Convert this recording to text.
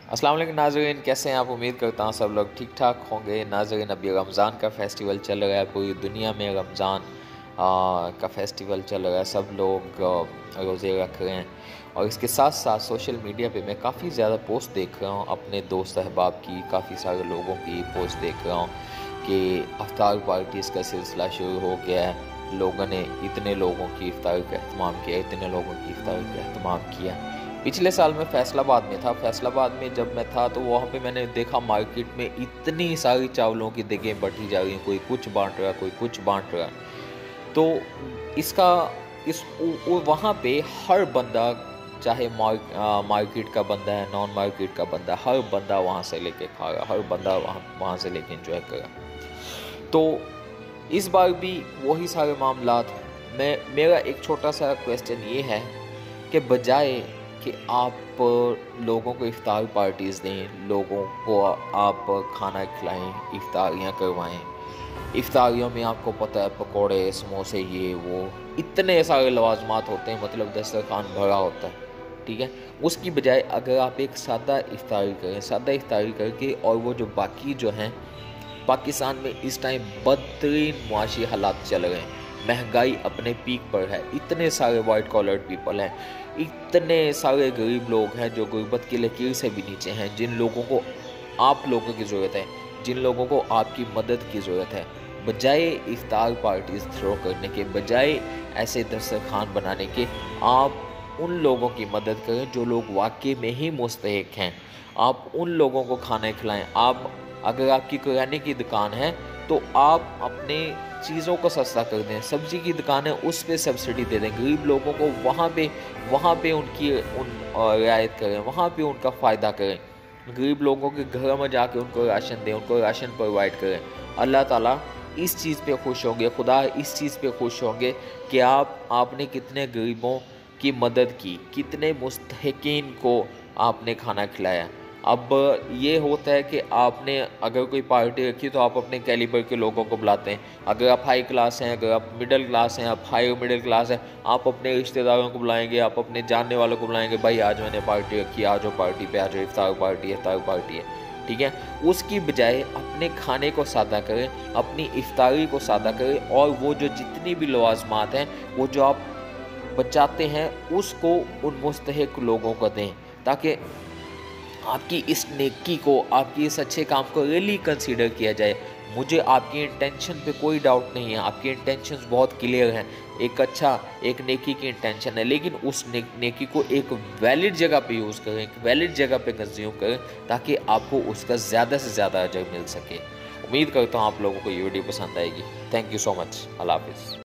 अस्सलाम वालेकुम नाज़रीन, कैसे हैं आप। उम्मीद करता हूँ सब लोग ठीक ठाक होंगे। नाज़रीन, अभी रमज़ान का फेस्टिवल चल रहा है, पूरी दुनिया में रमज़ान का फेस्टिवल चल रहा है। सब लोग रोज़े रख रहे हैं और इसके साथ साथ सोशल मीडिया पे मैं काफ़ी ज़्यादा पोस्ट देख रहा हूँ अपने दोस्त अहबाब की, काफ़ी सारे लोगों की पोस्ट देख रहा हूँ कि इफ्तार पार्टीज़ का सिलसिला शुरू हो गया है। लोगों ने इतने लोगों की इफ्तार का अहतमाम किया, इतने लोगों की इफ्तार का अहतमाम किया। पिछले साल मैं फैसलाबाद में था। फैसलाबाद में जब मैं था तो वहाँ पे मैंने देखा मार्केट में इतनी सारी चावलों की दिगें बटी जा रही हैं, कोई कुछ बांट रहा, कोई कुछ बांट रहा। तो इसका वहाँ पे हर बंदा, चाहे मार्केट का बंदा है, नॉन मार्केट का बंदा, हर बंदा वहाँ से लेके खा रहा, हर बंदा वहाँ से लेके एंजॉय कर रहा। तो इस बार भी वही सारे मामलात। मेरा एक छोटा सा क्वेश्चन ये है कि बजाय कि आप लोगों को इफ्तार पार्टीज़ दें, लोगों को आप खाना खिलाएं, इफ्तारियां करवाएं। इफ्तारियों में आपको पता है पकोड़े, समोसे, ये वो इतने सारे लवाजमात होते हैं, मतलब दस्तरखान भरा होता है, ठीक है। उसकी बजाय अगर आप एक सादा इफ्तारी करें, सादा इफ्तारी करके, और वो जो बाकी जो हैं, पाकिस्तान में इस टाइम बदतरीन मुआशी हालात चल रहे हैं, महंगाई अपने पीक पर है, इतने सारे वाइट कॉलर पीपल हैं, इतने सारे गरीब लोग हैं जो गुर्बत की लकीर से भी नीचे हैं, जिन लोगों को आप लोगों की ज़रूरत है, जिन लोगों को आपकी मदद की ज़रूरत है। बजाय इफ्तार पार्टीज थ्रो करने के, बजाय ऐसे दस्तरखान बनाने के, आप उन लोगों की मदद करें जो लोग वाकई में ही मुस्तहिक हैं। आप उन लोगों को खाने खिलाएं। आप, अगर आपकी किराने की दुकान है तो आप अपने चीज़ों को सस्ता कर दें। सब्ज़ी की दुकान है, उस पर सब्सिडी दे दें। गरीब लोगों को वहाँ पे उनकी रियायत करें, वहाँ पे उनका फ़ायदा करें। गरीब लोगों के घर में जाके उनको राशन दें, उनको राशन प्रोवाइड करें। अल्लाह ताला इस चीज़ पे खुश होंगे, खुदा इस चीज़ पे खुश होंगे कि आपने कितने गरीबों की मदद की, कितने मुस्तहिकीन को आपने खाना खिलाया। अब ये होता है कि आपने अगर कोई पार्टी रखी तो आप अपने कैलिबर के लोगों को बुलाते हैं। अगर आप हाई क्लास हैं, अगर आप मिडिल क्लास हैं, आप हाई मिडिल क्लास हैं, आप अपने रिश्तेदारों को बुलाएंगे, आप अपने जानने वालों को बुलाएंगे, भाई आज मैंने पार्टी रखी, आ जाओ पार्टी पे, आ जाओ, इफ्तार पार्टी है, ठीक है। उसकी बजाय अपने खाने को सादा करें, अपनी इफ्तारी को सादा करें, और वो जो जितनी भी लवाजमात हैं, वो जो आप बचाते हैं, उसको उन मुस्तहिक लोगों को दें, ताकि आपकी इस नेकी को, आपकी इस अच्छे काम को रियली कंसीडर किया जाए। मुझे आपकी इंटेंशन पे कोई डाउट नहीं है, आपकी इंटेंशंस बहुत क्लियर हैं, एक नेकी की इंटेंशन है, लेकिन उस नेकी को एक वैलिड जगह पे यूज़ करें, एक वैलिड जगह पे कंज्यूम करें, ताकि आपको उसका ज़्यादा से ज़्यादा अजर मिल सके। उम्मीद करता हूँ आप लोगों को ये वीडियो पसंद आएगी। Thank you so much. अल्लाह हाफिज़।